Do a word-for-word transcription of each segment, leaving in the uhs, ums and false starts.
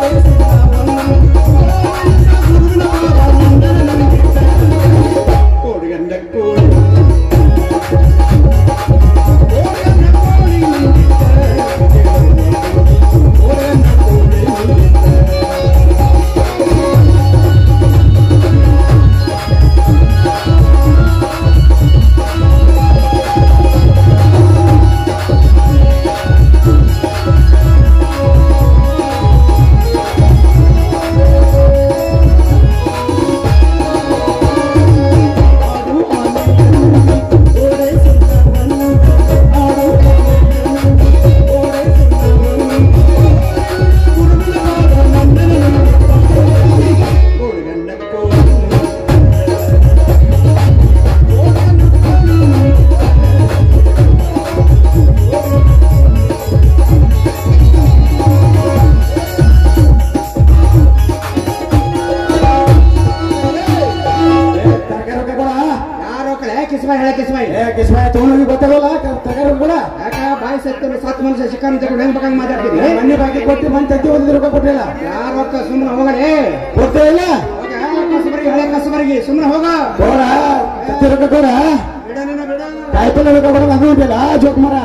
ಮನೆ ಬಾಕಿ ಕೊಟ್ಟು ಬಂದು ತತ್ತಿ ಒಂದು ರೂಪಾಯಿ ಕೊಟ್ಟಿಲ್ಲ ಯಾರು ಸುಮ್ಮನೆ ಹೋಗಲೇ ಕೊಟ್ಟೇ ಇಲ್ಲ ಹಳೆ ಕಸಬರಿಗೆ ಸುಮ್ಮನೆ ಹೋಗ ಕೋರ ತತ್ತಿ ರೂಪಾಯಿ ಕೋರ ಕಾಯಿಪಲ್ಲೆ ರೂಪಾಯಿ ಕೊಡೋದು ಅದು ಉಂಟಿಲ್ಲ ಜೋಕ್ ಮರ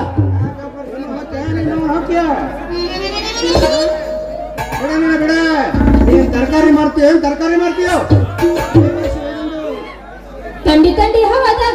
ಬಿಡ ನೀನ್ ತರಕಾರಿ ಮಾಡ್ತೀಯ ತರಕಾರಿ ಮಾಡ್ತೀಯ ತಂಡಿ ತಂಡಿ ಹವಾದಾಗ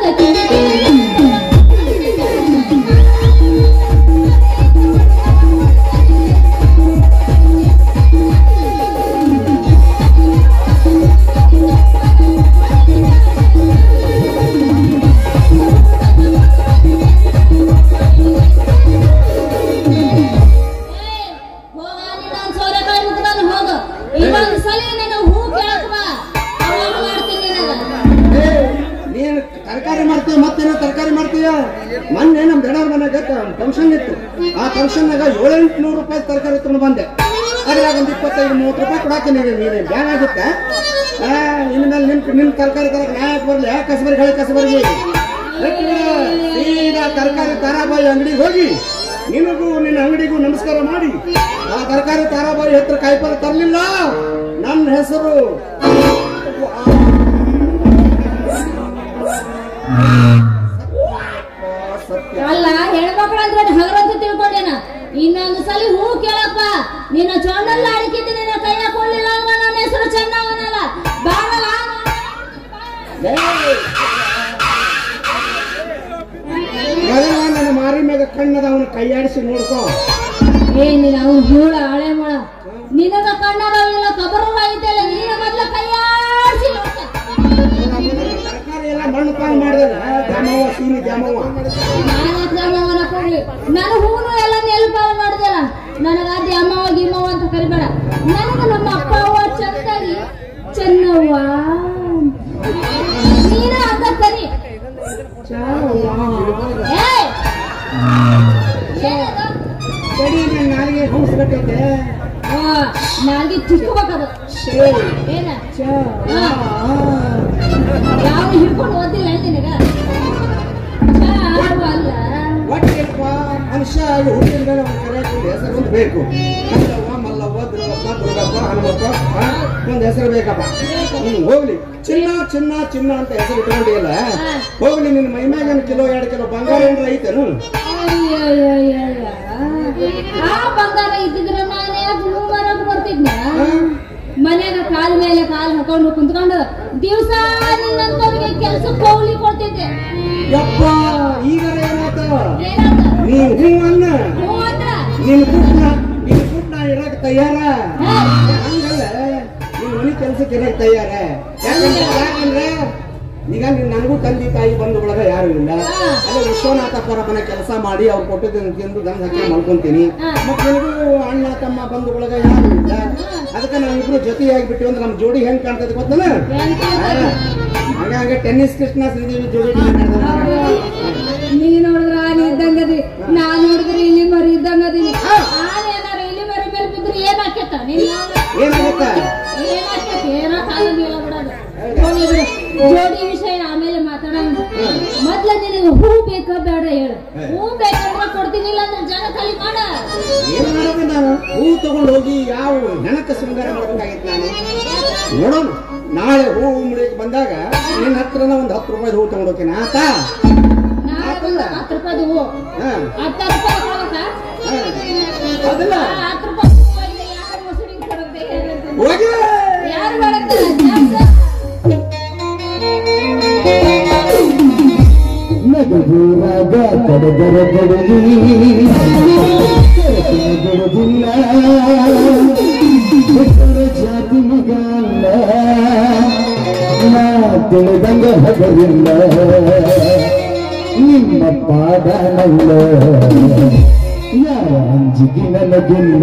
ಮೊನ್ನೆ ನಮ್ ದಡಾರ್ ಮನೆಗೆ ಫಂಕ್ಷನ್ ಇತ್ತು ಆ ಫಂಕ್ಷನ್ ನಾಗ ಏಳೆಂಟುನೂರು ರೂಪಾಯಿ ತರಕಾರಿ ತಗೊಂಡು ಬಂದೆ ಅದ್ರಾಗ ಒಂದ್ ಇಪ್ಪತ್ತೈದು ಮೂವತ್ತು ರೂಪಾಯಿ ಕೊಡಾಕ ನೀನು ಬ್ಯಾನ್ ಆಗುತ್ತೆ ಇನ್ಮೇಲೆ ನಿಮ್ ನಿಮ್ ತರಕಾರಿ ತರಕ ನಾ ಯಾಕೆ ಬರ್ಲಿ ಯಾಕೆ ಕಸಬರಿಗೆ ಹಳೆ ಕಸಬರಿಗೆ ಈಗ ತರಕಾರಿ ತಾರಾಬಾಯಿ ಅಂಗಡಿಗೆ ಹೋಗಿ ನಿನಗೂ ನಿನ್ನ ಅಂಗಡಿಗೂ ನಮಸ್ಕಾರ ಮಾಡಿ ಆ ತರಕಾರಿ ತಾರಾಬಾಯಿ ಹತ್ರ ಕಾಯಿಪಲ್ಲೆ ತರಲಿಲ್ಲ ನನ್ನ ಹೆಸರು ಅಲ್ಲ ಹೆಣ್ಮಕ್ಳು ಅಂದ್ರೆ ಹಗರಂತ ತಿಳ್ಕೊಂಡೇನ ಇನ್ನೊಂದು ಸಲ ಹೂ ಕೇಳಪ್ಪ ನಿನ್ನ ಚೊಂಡಲ್ಲ ಅಡಿಕಿದ್ದು ನಿನ್ನ ಕೈಯ ಕೊಡ್ಲಿಲ್ಲ ಅಂದ್ರೆ ನನ್ನ ಹೆಸರು ಚೆನ್ನವನಲ್ಲ ಬಾಳಲ್ಲ ನನ್ನ ಮಾರಿ ಮ್ಯಾಗ ಕಣ್ಣದ ಅವನ ಕೈಯಾಡಿಸಿ ನೋಡ್ಕೋ ಏನಿಲ್ಲ ಅವ್ನು ಹೂಳ ಹಳೆ ಮೊಳ ನಿನಗ ಕಣ್ಣದಾವಿಲ್ಲ ಕಬರಲ್ಲ ಐತಲ್ಲ ನೀನ ಮೊದ್ಲ ಕೈಯಾಡಿಸಿ ನೋಡ್ಕ ತರಕಾರಿ ಎಲ್ಲ ಮಣ್ಣು ಪಾಲ್ ಮಾಡಿದ್ರೆ ದ್ಯಾಮವ್ವ ಸೀನಿ ದ್ಯಾಮವ್ವ ನನ್ನ ಹೂನು ಎಲ್ಲ ನೆಲಪಾಲ ಮಾಡಿದೆಲ್ಲ ನನಗ ದ್ಯಾಮವ್ವ ಗಿಮ್ಮವ್ವ ಅಂತ ಕರಿಬೇಡ ನನಗ ನಮ್ಮ ಅಪ್ಪ ಅವ್ವ ಚಂದಾಗಿ ಚೆನ್ನವ್ವ ನೀನ ಅಂತ ಕರಿ ನಾಲಿಗೆ ಹೂಸ್ಬೇಕೈತೆ ನಾಲ್ಗೆ ತಿಕ್ಕಬೇಕದು ಏನ ಯಾವ ಹಿಡ್ಕೊಂಡು ಓದಿಲ್ಲ ನಿನಗ ಅಲ್ಲ ಒಟ್ಟಪ್ಪ ಮನುಷ್ಯ ಹುಟ್ಟಿದ ಮೇಲೆ ಒಂದು ಕರೆಯಾಗಿ ಹೆಸರು ಒಂದು ಬೇಕು ಕಲ್ಲವ್ವ ಮಲ್ಲವ್ವ ದುರ್ಗಪ್ಪ ದುರ್ಗಪ್ಪ ಹನುಮಪ್ಪ ಒಂದು ಹೆಸರು ಬೇಕಪ್ಪ ಹ್ಮ್ ಹೋಗ್ಲಿ ಚಿನ್ನ ಚಿನ್ನ ಚಿನ್ನ ಅಂತ ಹೆಸರು ಇಟ್ಕೊಂಡಿಲ್ಲ ಹೋಗ್ಲಿ ನಿನ್ನ ಮೈಮ್ಯಾಗ ಕಿಲೋ ಎರಡು ಕಿಲೋ ಬಂಗಾರ ಏನ್ರ ಐತೇನು ಆ ಬಂಗಾರ ಇದ್ದಿದ್ರೆ ನಾನೇ ಹೂ ಮಾರಕ್ ಬರ್ತಿದ್ನ ಮನ್ಯಾಗ ಕಾಲ ಮೇಲೆ ಕಾಲ್ ಹಾಕೊಂಡು ಕುಂತ್ಕೊಂಡು ದಿವಸ ನಿನ್ನಂತವ್ರಿಗೆ ಕೆಲ್ಸಕ್ಕೆ ಕೌಲಿ ಕೊಡ್ತಿದ್ದೆ ಯಪ್ಪ ಈಗ ಏನಾಯ್ತ ನೀನ್ ಹೂ ಅನ್ನ ಹೂ ಅಂದ್ರ ನಿನ್ ಕುಟ್ನ ನಿನ್ ಕುಟ್ನ ಇರಕ್ ತಯಾರ ಹಂಗಲ್ಲ ನಿನ್ ಮನಿ ಕೆಲ್ಸಕ್ಕೆ ಇರಕ್ ತಯಾರ ಯಾಕಂದ್ರೆ ಯಾಕಂದ್ರೆ ಈಗ ನೀನ್ ನನಗೂ ತಂದೆ ತಾಯಿ ಬಂಧುಗಳಾಗ ಯಾರು ಇಲ್ಲ ಅದೇ ವಿಶ್ವನಾಥ ಪರಮನ ಕೆಲಸ ಮಾಡಿ ಅವ್ರು ಕೊಟ್ಟಿದ್ದನ್ನು ತಿಂದು ಗಂಧ ಹಾಕಿ ಮಲ್ಕೊಂತೀನಿ ಮತ್ ನಿನಗೂ ಅಣ್ಣ ತಮ್ಮ ಬಂಧುಗಳಾಗ ಯಾರು ಇಲ್ಲ ಅದಕ್ಕೆ ನಾವಿಬ್ರು ಜೊತೆಯಾಗಿ ಬಿಟ್ಟಿವಿ ಅಂದ್ರೆ ನಮ್ ಜೋಡಿ ಹೆಂಗ್ ಕಾಣ್ತದೆ ಗೊತ್ತಲ್ಲ ಹಾಗೆ ಟೆನ್ನಿಸ್ ಕೃಷ್ಣ ಶ್ರೀದೇವಿ ಜೋಡಿ ನೀ ನೋಡಿದ್ರ ಆನೆ ಇದ್ದಂಗದಿ ನಾ ನೋಡಿದ್ರೆ ಇಲ್ಲಿ ಮರಿ ಇದ್ದಂಗದಿ ಆನೆ ಏನಾರ ಇಲ್ಲಿ ಮರಿ ಮೇಲೆ ಬಿದ್ರೆ ಏನ್ ಹಾಕೇತ ಏನಾಗುತ್ತ ಏನಾಕೇತ ಏನೋ ಕಾಲದಿಲ್ಲ ಬಿಡೋದು ಜೋಡಿ ವಿಷಯ ಆಮೇಲೆ ಮಾತಾಡೋಣ ಮೊದ್ಲ ನಿನಗೆ ಹೂ ಬೇಕಾ ಬೇಡ ಹೇಳು ಹೂ ಬೇಕಂದ್ರೆ ಕೊಡ್ತೀನಿ ಇಲ್ಲ ಅಂದ್ರೆ ಜನ ಖಾಲಿ ಮಾಡ ಏನ್ ಮಾಡೋದು ನಾನು ಹೂ ತಗೊಂಡು ಹೋಗಿ ಯಾವ ಹೆಣಕಸ್ ನೋಡೋಣ ನಾಳೆ ಹೂವು ಮುಡಿಯಕ್ಕೆ ಬಂದಾಗ ನಿನ್ನ ಹತ್ರನ ಒಂದು ಹತ್ತು ರೂಪಾಯಿ ಹೂ ತಗೊಂಡೋಕೇನ ಆತ ಹತ್ತು ರೂಪಾಯಿ ಹೂವು ಹತ್ತು ರೂಪಾಯಿ ಕೊಡ್ಬೇಕಾ ಅದಲ್ಲ ಹತ್ತು ರೂಪಾಯಿ ಯಾರು ಮೊಸರಿಗೆ ಕೊಡೋದೇ ಹೋಗಿ ಯಾರು ಮಾಡಕ್ತಾರೆ ನಗೂರಾಗ ಕಡದರ ಕಡಲಿ ಬಿಡುದಿಲ್ಲ ಜಾತಿ ಮಗ ಅಲ್ಲ ನಾ ತಿಳಿದಂಗ ಹಗರಿಲ್ಲ ನಿಮ್ಮ ಪಾದನಲ್ಲ ಯಾರ ಅಂಜಿಗೆ ನನಗಿಲ್ಲ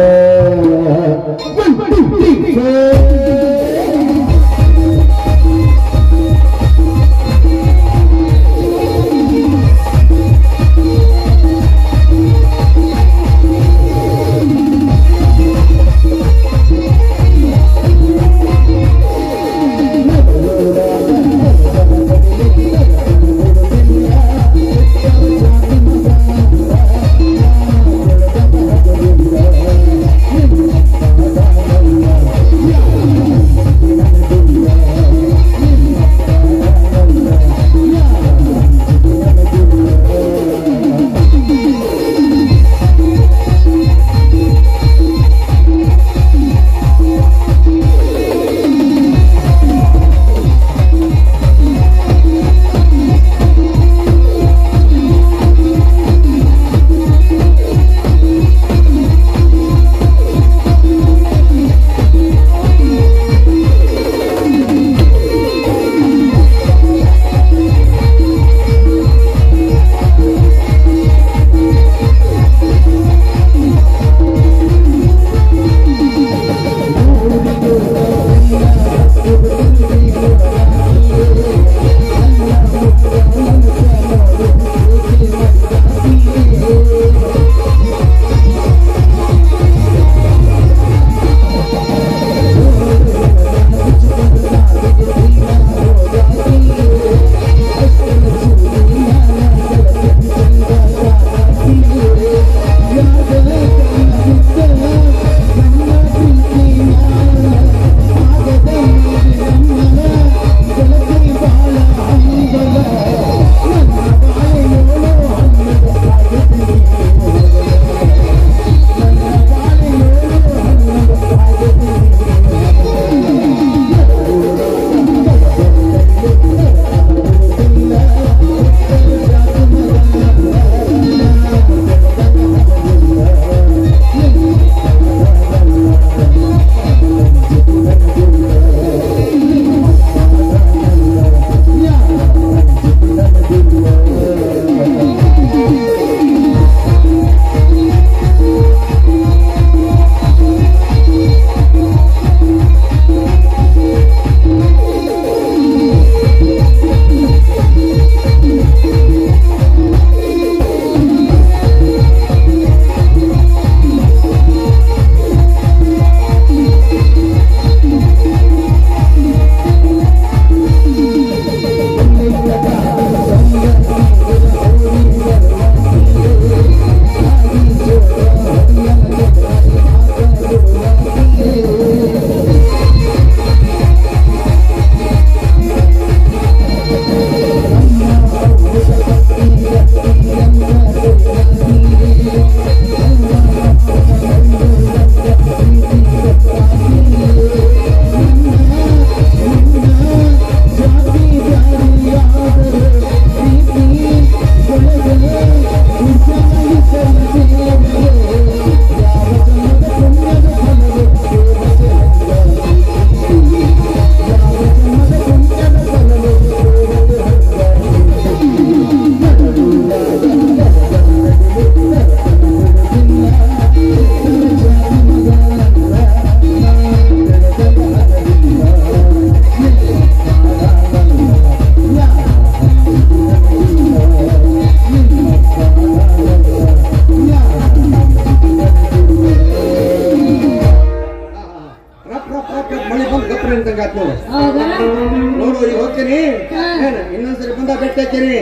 ನೋಡು ಈಗ ಹೋಗ್ತೀನಿ ಇನ್ನೊಂದ್ಸರಿ ಬಂದ ಬೆಟ್ಟ ಹಾಕ್ತೀನಿ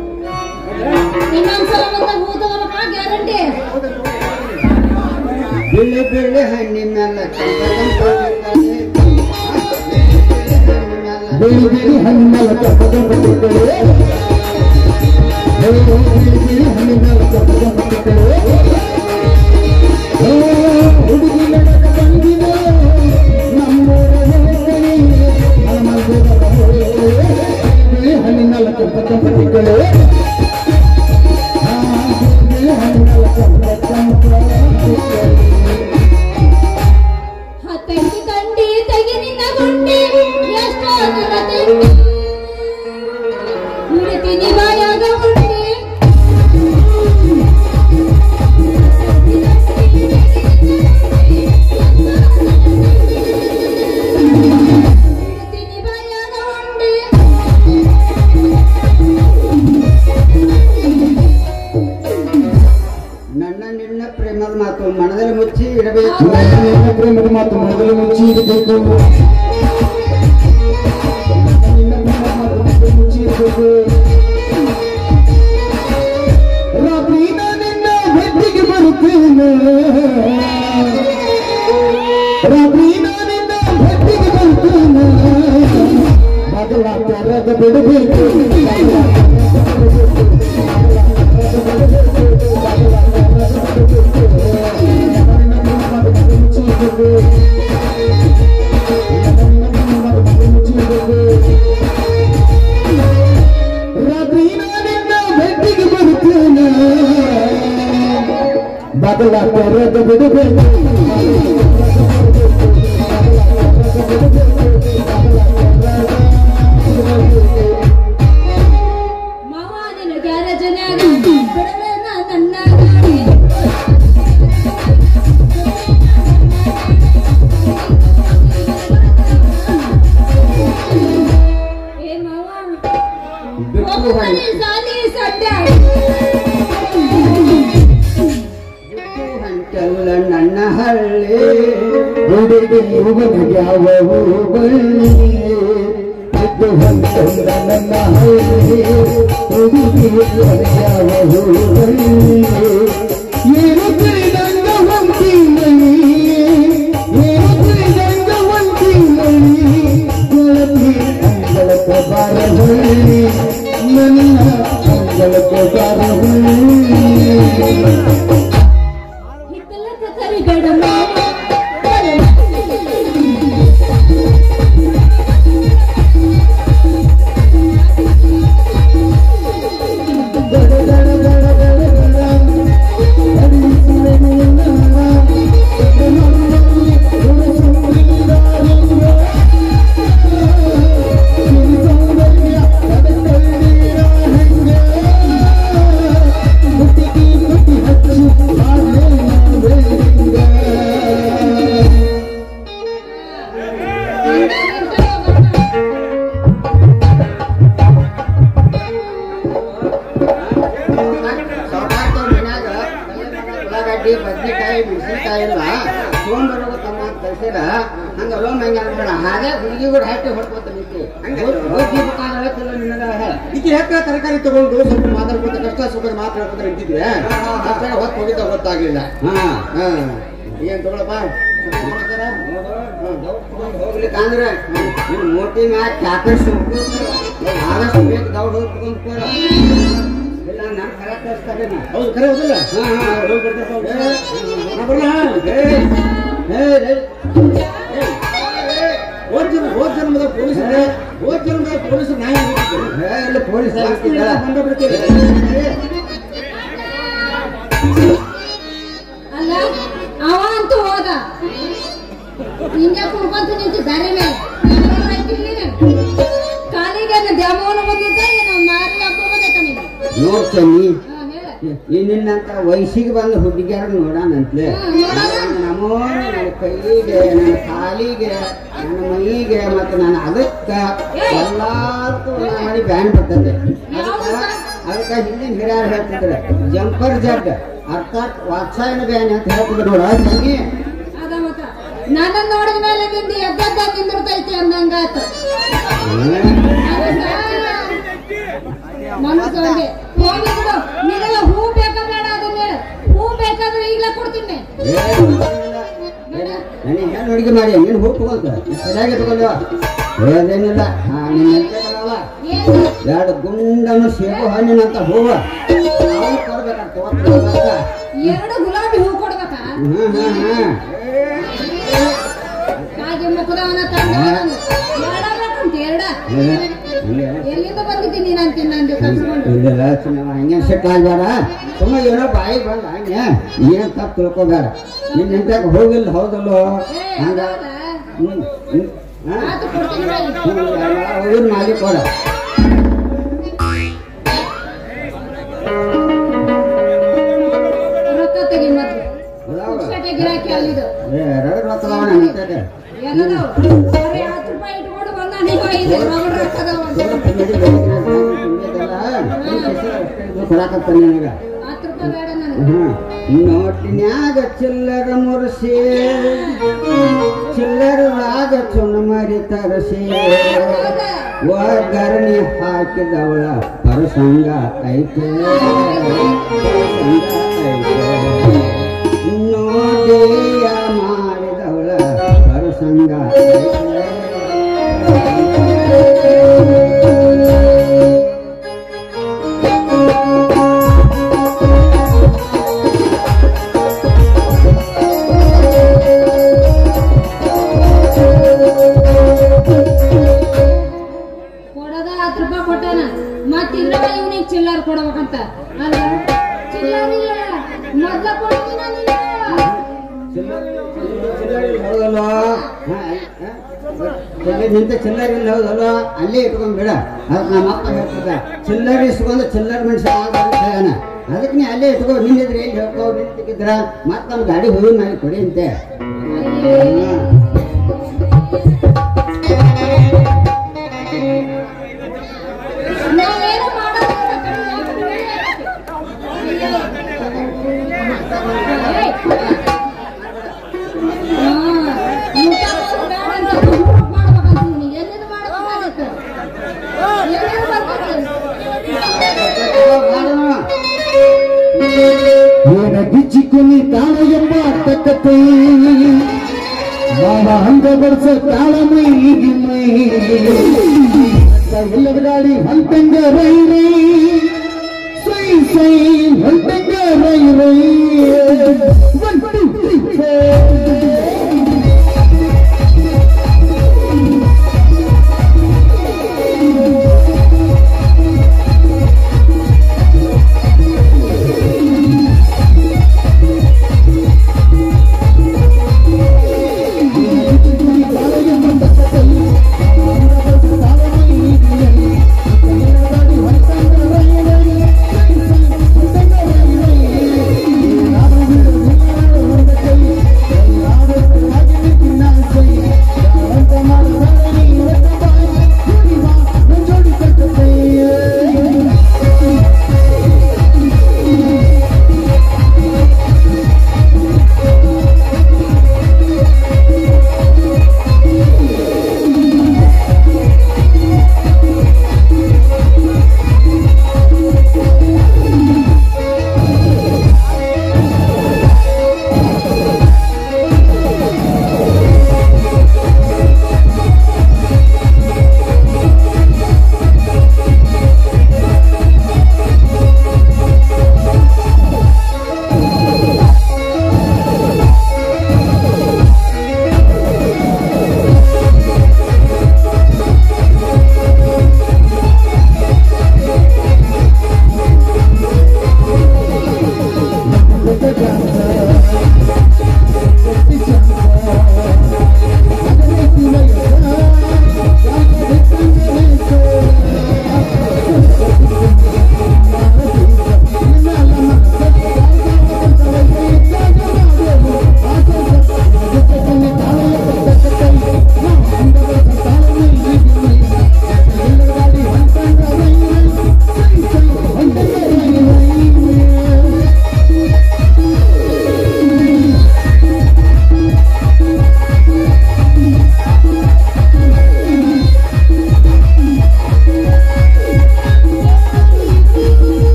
ಇನ್ನೊಂದ್ಸಲ ಬಂದಾಗ ಹೂ ತಗೋಬೇಕಾ ಗ್ಯಾರಂಟಿ ಬಿಳಿ ಬಿಳಿ ಹಣ್ಣಿನ ಬಿಳಿ ಬಿಳಿ ಹಣ್ಣಿನ ಕಪ್ಪದ ಮಟ್ಟಿಗಳೇ ಬಿಳಿ ಬಿಳಿ ಹಣ್ಣಿನ ಕಪ್ಪದ ಮಟ್ಟಿಗಳೇ ಹುಡುಗಿ ನಡೆದ ಬಂದಿನ ನಮ್ಮೂರ ಬಿಳಿ ಹಣ್ಣಿನ ಕಪ್ಪದ ಮಟ್ಟಿಗಳೇ ಬಿಳಿ ಹಣ್ಣಿನ ಕಪ್ಪದ ಮಟ್ಟಿಗಳೇ ಹತ್ತಂಗಿ ಕಂಡಿ ತೆಗಿ ನಿನ್ನ ಗುಂಡಿ ಎಷ್ಟೋ ದೂರ ತೆಗಿ ನುಡಿತೀನಿ ಬಾಯಾಗ ಉಂಡಿ ನುಡಿತೀನಿ ಬಾಯಾಗ ಉಂಡಿ ನನ್ನ ನಿನ್ನ ಪ್ರೇಮದ ಮಾತು ಮನದಲ್ಲಿ ಮುಚ್ಚಿ ಇಡಬೇಕು. ನನ್ನ ಪ್ರೇಮದ ಮಾತು ಮನದಲ್ಲಿ ಮುಚ್ಚಿ ಇಡಬೇಕು. ರಾತ್ರಿ ನಿನ್ನ ಭೇಟಿಗೆ ಬರುತ್ತೇನೆ ರಾತ್ರಿ ನಿನ್ನ ಭೇಟಿಗೆ ಬರುತ್ತೇನೆ ಬದಲಾಗ ಬಿಡಬೇಕು ರಾತ್ರಿ ನಿನ್ನ ಭೇಟಿಗೆ ಬರುತ್ತೇನೆ ಬದಲಾಗ ಬಿಡಬೇಕು ಮಾವ ನಿನ್ನ ಗ್ಯಾರೇಜನ್ಯಾಗ ಬಿಡಬೇಡ ನನ್ನ ಗಾಡಿ ಏ ಮಾವ ಹೋಗ್ತಾನೆ ಸಾಲಿ ಸಡ್ಡ ಹಂಚಲ್ಲ ನನ್ನ ಹಳ್ಳಿ ಹುಡುಗಿ ಹುಡುಗ್ಯಾವ ಬಳ್ಳಿ ಇದ್ದು ಹೊಂದ ನನ್ನ ಹಳ್ಳಿ ಹುಡುಗಿ ಹುಡುಗ್ಯಾವ ಬಳ್ಳಿ ಏನು ತಿಳಿದಂಗ ಹೊಂಟಿ ಮಳಿ ಏನು ತಿಳಿದಂಗ ಹೊಂಟಿ ಮಳಿ ಕೊಳತಿ ಅಂಗಳಕ್ಕೆ ಬಾರ ಹಳ್ಳಿ ನನ್ನ ಅಂಗಳಕ್ಕೆ ಬಾರ ಹಳ್ಳಿ ಹಿತ್ತಲಕ್ಕ ಕರಿಬೇಡ ಮಾವ ಉಳ್ಳಾಗಡ್ಡಿ ಬದ್ನೆಕಾಯಿ ಮೆಣಸಿನಕಾಯಿ ಎಲ್ಲ ತೊಗೊಂಡ್ಬರೋದು ತಮ್ಮ ಅಂತ ಕಳ್ಸಿರ ಹಂಗ ಲೋನ್ ಹಂಗ ಅನ್ಬೇಡ ಹಾಗೆ ಹುಡುಗಿಗಳು ಹಾಕಿ ಹೊಡ್ಕೋತ ನಿಂತಿ ಈಕೆ ಯಾಕೆ ತರಕಾರಿ ತಗೊಂಡು ಸ್ವಲ್ಪ ಮಾತಾಡ್ಕೊತ ಕಷ್ಟ ಸುಖದ ಮಾತಾಡ್ಕೊತ ನಿಂತಿದ್ವಿ ಅಷ್ಟೇ ಹೊತ್ತು ಹೋಗಿದ್ದ ಗೊತ್ತಾಗ್ಲಿಲ್ಲ ಹಾ ಹಾ ಏನ್ ತಗೊಳಪ್ಪ ಹೋಗ್ಲಿಕ್ಕೆ ಅಂದ್ರೆ ನಿನ್ ಮೋಟಿ ಮ್ಯಾಕ್ ಸಾಕಷ್ಟು ಆದಷ್ಟು ಬೇಕು ದೌಡ್ ಹೋಗ್ಕೊಂಡು ಇಲ್ಲ ನಾನು ಕರೆ ಕಳಿಸ್ತಾರೆ ಹೌದು ಕರೆ ಹೋಗಿಲ್ಲ ಹಾ ಹಾ ಹೋಗಿ ಬರ್ತಾರೆ ಹೋದ ಜನ ಹೋದ ಜನ್ಮದ ಪೊಲೀಸರೇ ಹೋದ ಜನ್ಮದ ಪೊಲೀಸರು ನ್ಯಾಯ ಎಲ್ಲ ಪೊಲೀಸ್ ಬಂದ ಬಿಡ್ತೀವಿ ಅಲ್ಲ ಅವ ಅಂತೂ ಹೋದ ನಿನ್ನೆ ಕುಡ್ಕೊಂತ ನಿಂತು ದಾರಿ ಮೇಲೆ ಕಾಲಿಗೆ ದ್ಯಾಮೋನ ಬಂದಿದ್ದ ಏನೋ ಮಾರಿ ಹಬ್ಬ ಬಂದೈತ ನೀನು ನೋಡ್ತೇನಿ ಹಾ ಹೇಳ ನಿನ್ನಂತ ವಯಸ್ಸಿಗೆ ಬಂದ ಹುಡುಗಿಯಾರ ನೋಡಾನಂತ್ಲೆ ನಮೋನ ನನ್ನ ಕೈಗೆ ನನ್ನ ಕಾಲಿಗೆ ನನ್ನ ಮೈಗೆ ಮತ್ತೆ ನನ್ನ ಅದಕ್ಕ ಎಲ್ಲಾರ್ಗೂ ಮಾಡಿ ಬ್ಯಾಂಡ್ ಬರ್ತದೆ ಅದಕ್ಕೆ ಹಿಂದಿನ ಹಿರಿಯರು ಹೇಳ್ತಿದ್ರೆ ಜಂಪರ್ ಜಡ್ ಅರ್ಥಾತ್ ವಾತ್ಸಾಯನ ಬ್ಯಾನ್ ಅಂತ ಹೇಳ್ತಿದ್ರು ನೋಡ ತಂಗಿ ಅದ ಮತ್ತ ನನ್ನ ನೋಡಿದ ಮೇಲೆ ನಿಂದು ಎದ್ದದ್ದ ನಿಂದಿರ್ತೈತಿ ಅಂದಂಗಾತ ಮನಸ್ಸಂಗೆ ಹೋಗಿ ಬಿಡು ನಿನಗೆ ಹೂ ಬೇಕಾ ಬೇಡ ಅದನ್ನ ಹೂ ಬೇಕಾದ್ರೆ ಈಗಲೇ ಕೊಡ್ತೀನಿ ಏನು ಅಡುಗೆ ಮಾಡಿ ನೀನು ಹೋಗಿ ತಗೊಂತ ಸರಿಯಾಗಿ ತಗೊಂಡ್ಯ ಏನೇನಿಲ್ಲ ಹಾ ನಿನ್ನ ನೆನಪಲ್ಲ ಎರಡು ಗುಂಡನ್ನು ಸೇಬು ಹಣ್ಣಿನಂತ ಹೂವ ಅವ್ನು ಕೊಡ್ಬೇಕಂತ ಎರಡು ಗುಲಾಬಿ ಹೂ ಕೊಡ್ಬೇಕಾ ಹ್ಮ್ ಹ್ಮ್ ಹ್ಮ್ ಹಾಗೆ ಮುಖದವನ ತಂದ ಎರಡ ಎಲ್ಲಿಂದ ಬಂದಿದ್ದೀನಿ ನಾನು ತಿನ್ನಂದು ಕಲ್ಸ್ಕೊಂಡು ಹಂಗೆ ಸೆಟ್ ಆಗ್ಬೇಡ ಸುಮ್ಮ ಏನೋ ಬಾಯಿ ಬಂದ ಹಂಗೆ ಏನ್ ತಪ್ಪು ತಿಳ್ಕೊಬೇಡ ನಿನ್ನ ನಿಂತಾಗ ಹೋಗಿಲ್ಲ ಹೌದಲ್ಲೋ ಹಂಗ ಹ್ಮ್ ಹೋಗಿದ್ ಮಾಡಿ ಕೊಡ ರೊಕ್ಕ ತೆಗಿ ಮೊದ್ಲು ಗಿರಾಕಿ ಅಲ್ಲಿದು ರಗಡ್ ರೊಕ್ಕದವ ಹತ್ತು ರೂಪಾಯಿ ಇಟ್ಕೊಂಡು ಬಂದ ನೀವು ಐದು ಕೊಡಾಕತ್ತ ನಿನಗ ಹತ್ತು ರೂಪಾಯಿ ಬೇಡ ನನಗೆ ನೋಟಿನ್ಯಾಗ ಚಿಲ್ಲರ ಮುರ್ಸಿ ಚಿಲ್ಲರ ರಾಗ ಚುನ ಮರಿ ತರಸಿ ಒಗ್ಗರಣಿ ಹಾಕಿದವಳ ಪರಸಂಗ ಐತೆ ನೋಡಿಯ ಮಾಡಿದವಳ ಪರಸಂಗ ಚಿಲ್ಲರ್ ಕೊಡ್ಬೇಕಂತ ಅಲ್ಲ ಚಿಲ್ಲರ್ ಇಲ್ಲ ಮೊದ್ಲ ಕೊಡ್ತೀನಿ ನಿಂತ ಚಿಲ್ಲರ್ ಇಲ್ಲ ಹೌದಲ್ವ ಅಲ್ಲೇ ಇಟ್ಕೊಂಡ್ ಬಿಡ ಅದಕ್ಕೆ ನಮ್ಮ ಅಪ್ಪ ಹೇಳ್ತಿದ್ದ ಚಿಲ್ಲರ್ ಇಸ್ಕೊಂಡು ಚಿಲ್ಲರ್ ಮನುಷ್ಯ ಆಗೋಣ ಅದಕ್ಕೆ ನೀ ಅಲ್ಲೇ ಇಟ್ಕೋ ನಿಂದಿದ್ರೆ ಎಲ್ಲಿ ಹೇಳ್ಕೋ ನಿಂತಿದ್ರ ಮತ್ತ ನಮ್ಮ ಗಾಡಿ ಹೋಗಿ ಮಾಡಿ ಕೊಡಿ ಅಂತೆ ಗಿಚ್ಚಿಕೊನಿ ತಾಳ ಎಂಬ ತಕ್ಕತೆ ಬಾಳ ಹಂಗ ಬಡ್ಸ ತಾಳ ಮೈ ಮೈ ಎಲ್ಲದ ಗಾಡಿ ಹೊಂಟಂಗ ರೈ ರೈ ಸೈ ಸೈ ಹೊಂಟಂಗ ರೈ ರೈ ಒನ್ ಟು ತ್ರೀ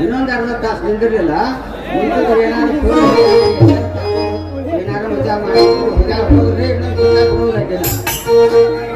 ಇನ್ನೊಂದು ಅರ್ಧ ತಾಸು ನಿಂದಿರಲಿಲ್ಲ ಏನಾದ್ರು ಏನಾದ್ರು ಮಜಾ ಮಾಡಿ ಹೋದ್ರೆ ಇನ್ನೊಂದು